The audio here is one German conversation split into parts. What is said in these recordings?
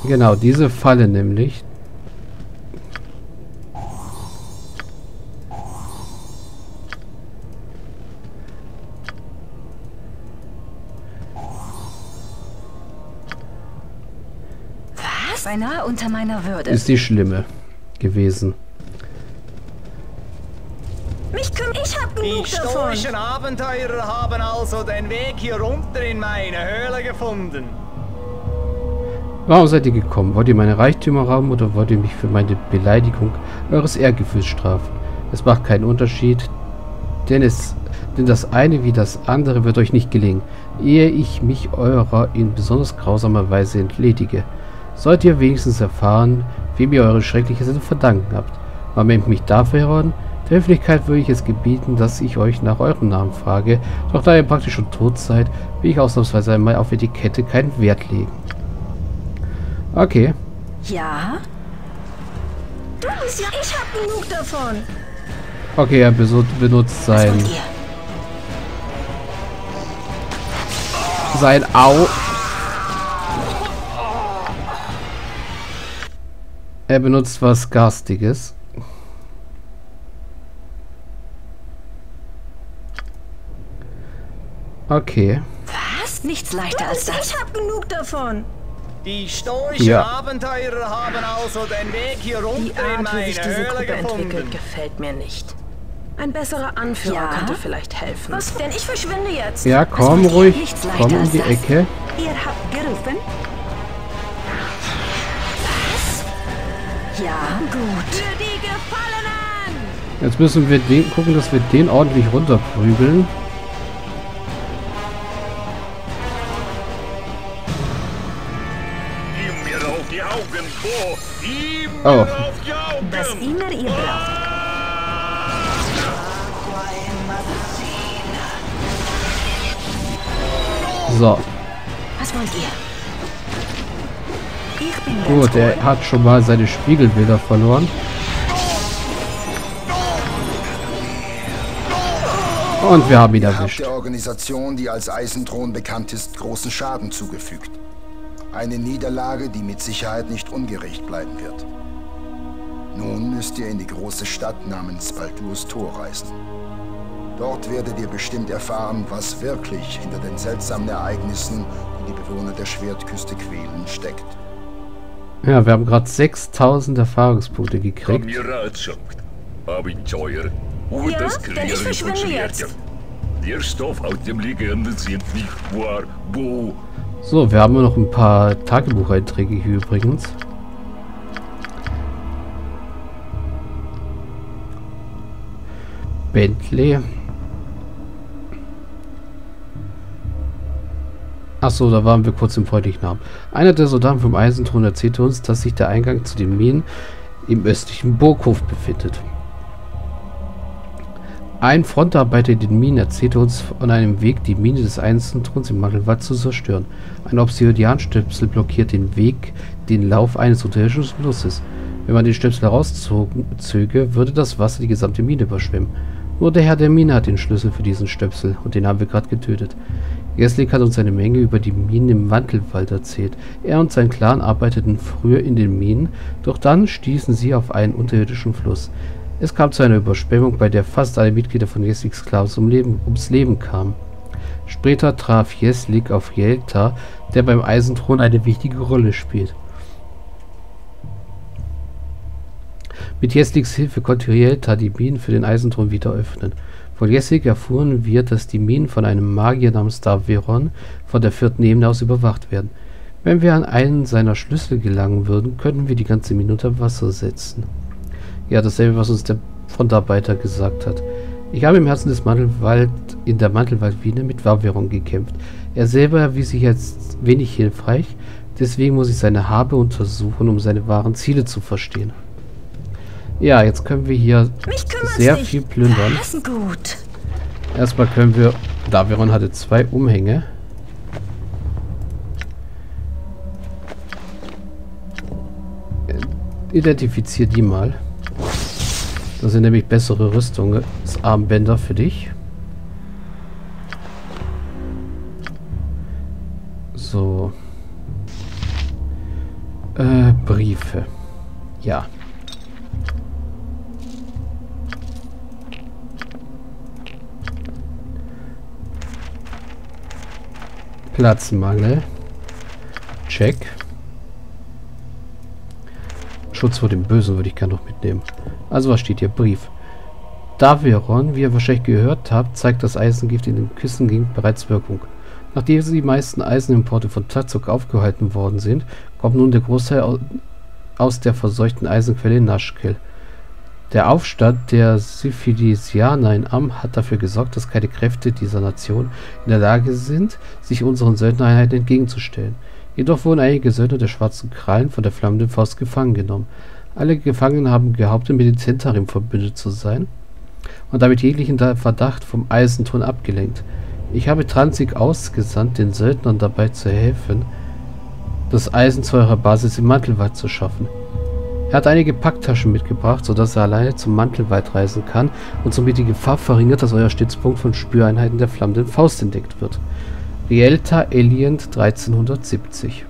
Genau, diese Falle nämlich. Was? Beinahe unter meiner Würde. Ist die schlimme gewesen. Ich hab genug Die davon. stoischen Abenteurer haben also den Weg hier runter in meine Höhle gefunden. Warum seid ihr gekommen? Wollt ihr meine Reichtümer rauben oder wollt ihr mich für meine Beleidigung eures Ehrgefühls strafen? Es macht keinen Unterschied, denn das eine wie das andere wird euch nicht gelingen, ehe ich mich eurer in besonders grausamer Weise entledige. Sollt ihr wenigstens erfahren, wem ihr eure schreckliche Sinn verdanken habt. Man nennt mich dafür heran. Der Höflichkeit würde ich es gebieten, dass ich euch nach eurem Namen frage, doch da ihr praktisch schon tot seid, will ich ausnahmsweise einmal auf Etikette keinen Wert legen. Okay. Ja? Du bist ja... Ich hab genug davon. Okay, er benutzt Was sein... wollt ihr? Sein Au... Er benutzt was Garstiges. Okay. Was? Nichts leichter als das. Ich hab genug davon. Die stoischen Abenteurer haben also den Weg hier Die runter in Art, wie sich meine diese Höhle Gruppe entwickelt, gefunden. gefällt mir nicht. Ein besserer Anführer Ja? könnte vielleicht helfen. Was? Denn ich verschwinde jetzt. Ja, komm ruhig. Nichts leichter Komm um als die das. Ecke. Ihr habt gerufen? Ja, gut. Für die Gefallenen! Jetzt müssen wir den gucken, dass wir den ordentlich runterprügeln. Gib mir auf die Augen, Bo! Gib mir Oh. auf die Augen! Was immer ihr braucht. So, Was wollt ihr? Ich bin gut, er hat schon mal seine Spiegelbilder verloren. Und wir haben ihn Ihr habt erwischt. der Organisation, die als Eisenthron bekannt ist, großen Schaden zugefügt. Eine Niederlage, die mit Sicherheit nicht ungerecht bleiben wird. Nun müsst ihr in die große Stadt namens Baldurs Tor reisen. Dort werdet ihr bestimmt erfahren, was wirklich hinter den seltsamen Ereignissen, die die Bewohner der Schwertküste quälen, steckt. Ja, wir haben gerade 6000 Erfahrungspunkte Kom gekriegt. je raadzoekt, Abenteuer, hoe Ja, das denn ich Kreieren verschwinde funktioniert. jetzt. Der Stoff aus dem Legenden sind nicht wahr, Bo. So, wir haben noch ein paar Tagebucheinträge hier übrigens. Bentley. Achso, da waren wir kurz im freundlichen Abend. Einer der Soldaten vom Eisenthron erzählte uns, dass sich der Eingang zu den Minen im östlichen Burghof befindet. Ein Frontarbeiter in den Minen erzählte uns von einem Weg, die Mine des Eisenthrons im Mandelwald zu zerstören. Ein Obsidianstöpsel blockiert den Lauf eines unterirdischen Flusses. Wenn man den Stöpsel herauszöge, würde das Wasser die gesamte Mine überschwemmen. Nur der Herr der Mine hat den Schlüssel für diesen Stöpsel und den haben wir gerade getötet. Geslik hat uns eine Menge über die Minen im Mandelwald erzählt. Er und sein Clan arbeiteten früher in den Minen, doch dann stießen sie auf einen unterirdischen Fluss. Es kam zu einer Überschwemmung, bei der fast alle Mitglieder von Jesliks Clan ums Leben kamen. Später traf Jeslik auf Jelta, der beim Eisenthron eine wichtige Rolle spielt. Mit Jesliks Hilfe konnte Jelta die Minen für den Eisenthron wieder öffnen. Von Jeslik erfuhren wir, dass die Minen von einem Magier namens Daveron von der 4. Ebene aus überwacht werden. Wenn wir an einen seiner Schlüssel gelangen würden, könnten wir die ganze Mine unter Wasser setzen. Ja, dasselbe, was uns der Frontarbeiter gesagt hat. Ich habe im Herzen des Mandelwald in der Mandelwaldmine mit Daveron gekämpft. Er selber erwies sich als wenig hilfreich, deswegen muss ich seine Habe untersuchen, um seine wahren Ziele zu verstehen. Ja, jetzt können wir hier sehr viel plündern. Das ist gut. Erstmal können wir... Daveron hatte 2 Umhänge. Identifizier die mal. Das sind nämlich bessere Rüstungsarmbänder für dich. So. Briefe. Ja. Platzmangel. Check. Schutz vor dem Bösen würde ich gerne noch mitnehmen. Also was steht hier? Brief. Daviron, wie ihr wahrscheinlich gehört habt, zeigt das Eisengift in den Küstengegend bereits Wirkung. Nachdem die meisten Eisenimporte von Tazok aufgehalten worden sind, kommt nun der Großteil aus der verseuchten Eisenquelle in Nashkel. Der Aufstand der Syphilisianer in Am hat dafür gesorgt, dass keine Kräfte dieser Nation in der Lage sind, sich unseren Söldnereinheiten entgegenzustellen. Jedoch wurden einige Söldner der Schwarzen Krallen von der Flammenden Faust gefangen genommen. Alle Gefangenen haben behauptet, mit den Zentarim verbündet zu sein und damit jeglichen Verdacht vom Eisenthron abgelenkt. Ich habe Transig ausgesandt, den Söldnern dabei zu helfen, das Eisen zu eurer Basis im Mantelwald zu schaffen. Er hat einige Packtaschen mitgebracht, sodass er alleine zum Mantelwald reisen kann und somit die Gefahr verringert, dass euer Stützpunkt von Spüreinheiten der Flammenden Faust entdeckt wird. Rielta Elient 1370.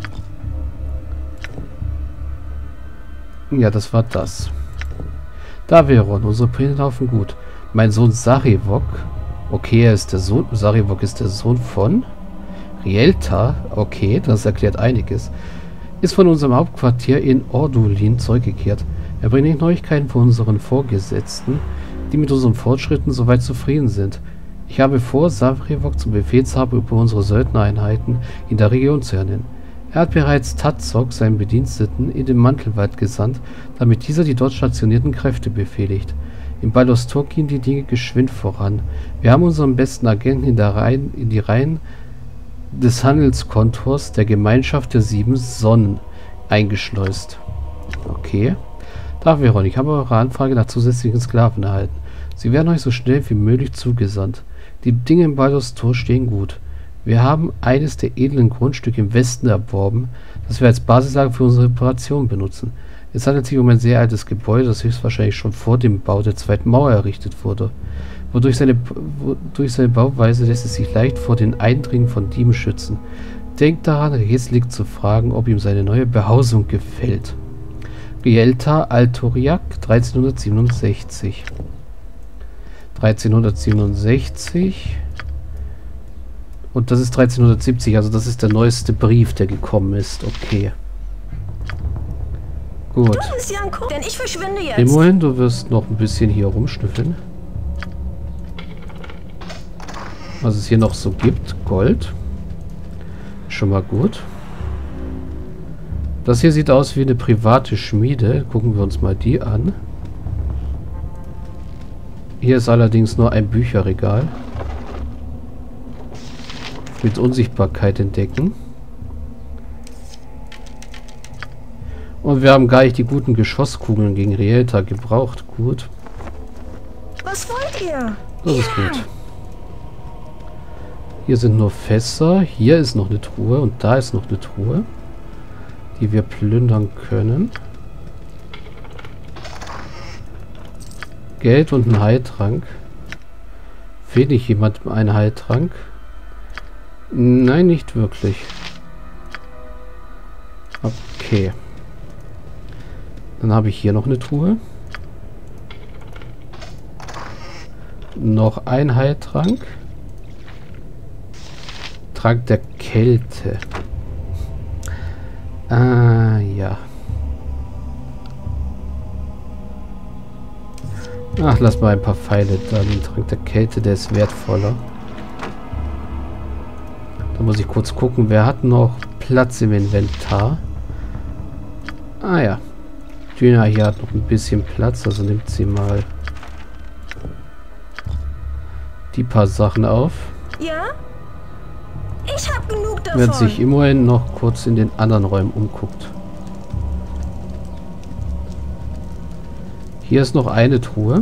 Ja, das war das. Daviron, unsere Pläne laufen gut. Mein Sohn Sarivok, okay, er ist der Sohn, Sarivok ist der Sohn von Rielta, okay, das erklärt einiges, ist von unserem Hauptquartier in Ordulin zurückgekehrt. Er bringt Neuigkeiten von unseren Vorgesetzten, die mit unseren Fortschritten soweit zufrieden sind. Ich habe vor, Sarivok zum Befehlshaber über unsere Söldnereinheiten in der Region zu ernennen. Er hat bereits Tazok, seinen Bediensteten, in den Mantelwald gesandt, damit dieser die dort stationierten Kräfte befehligt. In Baldur's Tor gehen die Dinge geschwind voran. Wir haben unseren besten Agenten in die Reihen des Handelskontors der Gemeinschaft der 7 Sonnen eingeschleust. Okay. Daviron, ich habe eure Anfrage nach zusätzlichen Sklaven erhalten. Sie werden euch so schnell wie möglich zugesandt. Die Dinge in Baldur's Tor stehen gut. Wir haben eines der edlen Grundstücke im Westen erworben, das wir als Basislager für unsere Reparation benutzen. Es handelt sich um ein sehr altes Gebäude, das höchstwahrscheinlich schon vor dem Bau der zweiten Mauer errichtet wurde. Durch seine Bauweise lässt es sich leicht vor den Eindringen von Dieben schützen. Denkt daran, Reslik zu fragen, ob ihm seine neue Behausung gefällt. Rielta Altoriak 1367. 1367. Und das ist 1370, also das ist der neueste Brief, der gekommen ist. Okay. Gut. Du bist ja ein Kuh, denn ich verschwinde jetzt. Immerhin, du wirst noch ein bisschen hier rumschnüffeln. Was es hier noch so gibt. Gold. Schon mal gut. Das hier sieht aus wie eine private Schmiede. Gucken wir uns mal die an. Hier ist allerdings nur ein Bücherregal. Mit Unsichtbarkeit entdecken. Und wir haben gar nicht die guten Geschosskugeln gegen Rielta gebraucht. Gut. Was wollt ihr? Das ist gut. Hier sind nur Fässer. Hier ist noch eine Truhe und da ist noch eine Truhe, die wir plündern können. Geld und ein Heiltrank. Fehlt nicht jemand einen Heiltrank? Nein, nicht wirklich. Okay. Dann habe ich hier noch eine Truhe. Noch ein Heiltrank. Trank der Kälte. Ah, ja. Ach, lass mal ein paar Pfeile da. Den Trank der Kälte, der ist wertvoller. Da muss ich kurz gucken, wer hat noch Platz im Inventar. Ah ja. Dina hier hat noch ein bisschen Platz, also nimmt sie mal die paar Sachen auf. Ja? Ich hab genug davon. Während sich immerhin noch kurz in den anderen Räumen umguckt. Hier ist noch eine Truhe.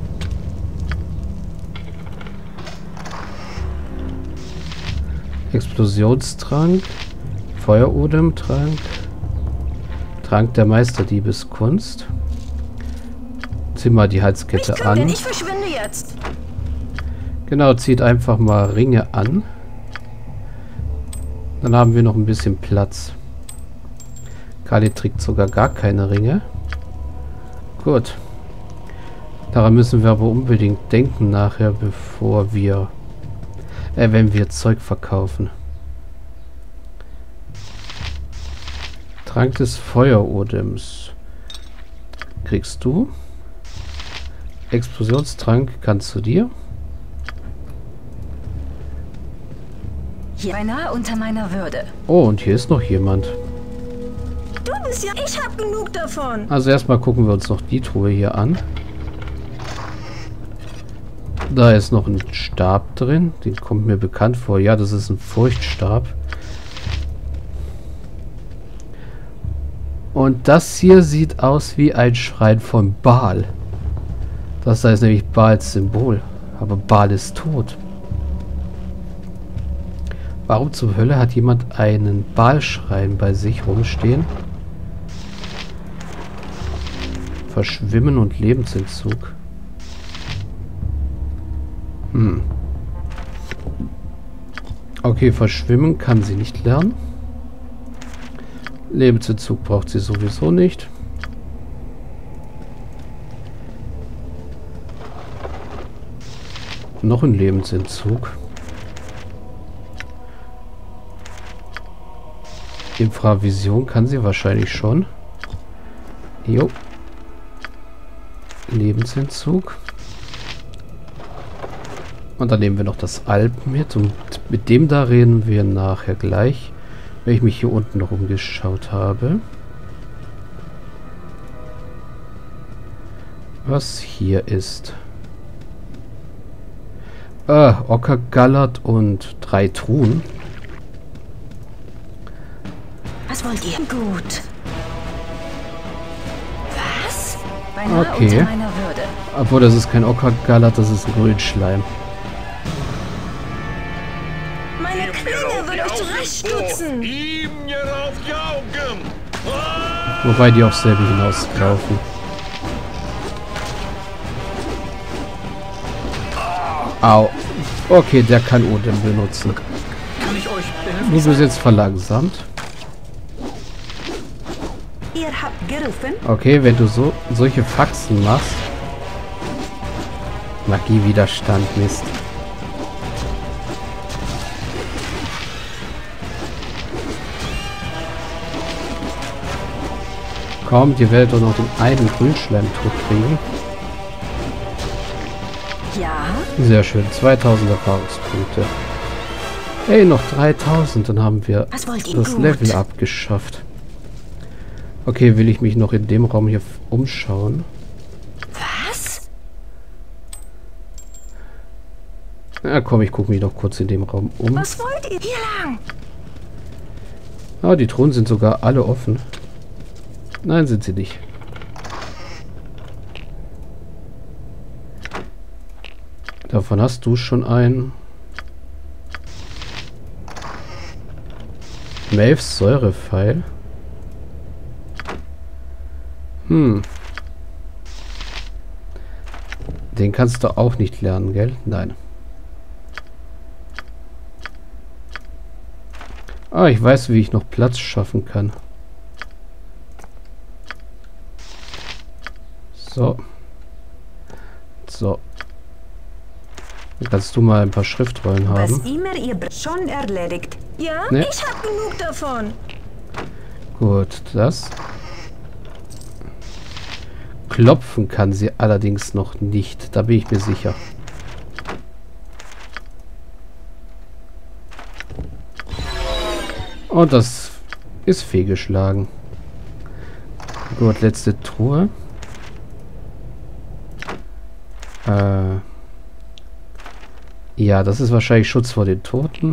Explosionstrank, Feuerodemtrank, Trank der Meisterdiebeskunst. Zieh mal die Halskette an. Ich verschwinde jetzt. Genau, zieht einfach mal Ringe an. Dann haben wir noch ein bisschen Platz. Kali trägt sogar gar keine Ringe. Gut. Daran müssen wir aber unbedingt denken nachher, bevor wir... wenn wir Zeug verkaufen. Trank des Feuerodems. Kriegst du. Explosionstrank kannst du dir. Hier beinahe unter meiner Würde. Oh, und hier ist noch jemand. Du bist ja... Ich hab genug davon. Also erstmal gucken wir uns noch die Truhe hier an. Da ist noch ein Stab drin. Den kommt mir bekannt vor. Ja, das ist ein Furchtstab. Und das hier sieht aus wie ein Schrein von Baal. Das da ist nämlich Baals Symbol. Aber Baal ist tot. Warum zur Hölle hat jemand einen Baal-Schrein bei sich rumstehen? Verschwimmen und Lebensentzug. Okay, verschwimmen kann sie nicht lernen. Lebensentzug braucht sie sowieso nicht. Noch ein Lebensentzug. Infravision kann sie wahrscheinlich schon. Jo. Lebensentzug. Und dann nehmen wir noch das Alp mit. Und mit dem da reden wir nachher gleich, wenn ich mich hier unten noch umgeschaut habe. Was hier ist. Ocker, Gallert und 3 Truhen. Was wollt ihr? Gut. Was? Beinahe Okay. unter meiner Würde. Obwohl, das ist kein Ocker, Gallert, das ist ein Grünschleim. Meine Klinge wird euch zurechtstutzen. Ihm mir auf die Augen! Wobei die aufs selbe hinauslaufen. Au. Okay, der kann Odin benutzen. Kann ich euch helfen? Du bist jetzt verlangsamt. Ihr habt gerufen? Okay, wenn du solche Faxen machst. Magiewiderstand, Mist. Komm, ihr werdet doch noch den einen Grünschleim tot kriegen. Ja? Sehr schön, 2000 Erfahrungspunkte. Ey, noch 3000, dann haben wir Was wollt ihr? das Gut. Level abgeschafft. Okay, will ich mich noch in dem Raum hier umschauen? Was? Ja, komm, ich gucke mich noch kurz in dem Raum um. Was wollt ihr? Hier lang. Ah, die Truhen sind sogar alle offen. Nein, sind sie nicht. Davon hast du schon einen. Maves Säurepfeil. Den kannst du auch nicht lernen, gell? Nein. Ah, ich weiß, wie ich noch Platz schaffen kann. So. So. Dann kannst du mal ein paar Schriftrollen Was haben. immer ihr schon erledigt. Ja, Ne? ich hab genug davon. Gut, das. Klopfen kann sie allerdings noch nicht. Da bin ich mir sicher. Und das ist fehlgeschlagen. Gut, letzte Truhe. Ja, das ist wahrscheinlich Schutz vor den Toten.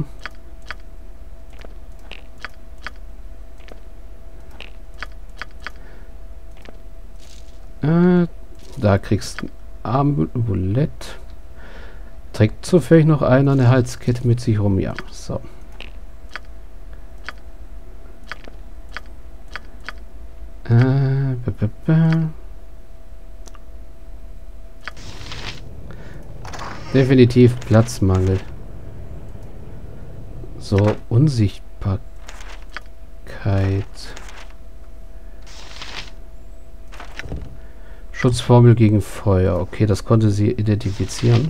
Da kriegst du ein Amulett. Trägt zufällig noch einer eine Halskette mit sich rum? Ja, so. Definitiv Platzmangel. So, Unsichtbarkeit. Schutzformel gegen Feuer. Okay, das konnte sie identifizieren.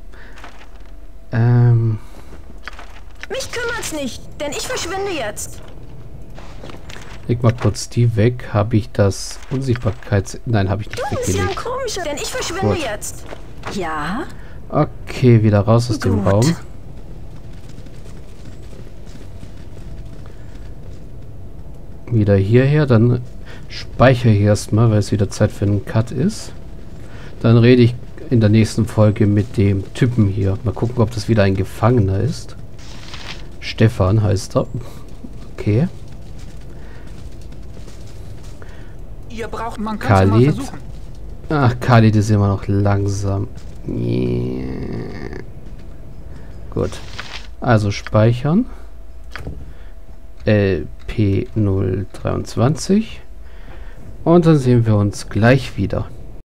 Mich kümmert's nicht, denn ich verschwinde jetzt. Leg mal kurz die weg. Habe ich das Unsichtbarkeits... Nein, habe ich nicht Du bist ja ein weggelegt. komischer, denn ich verschwinde Gut. jetzt. Ja? Okay, wieder raus aus dem Gut. Raum. Wieder hierher, dann speichere ich erstmal, weil es wieder Zeit für einen Cut ist. Dann rede ich in der nächsten Folge mit dem Typen hier. Mal gucken, ob das wieder ein Gefangener ist. Stefan heißt er. Okay. Ihr braucht, man kann es mal Khalid. versuchen. Ach, Khalid ist immer noch langsam. Gut. Also speichern. LP023. Und dann sehen wir uns gleich wieder.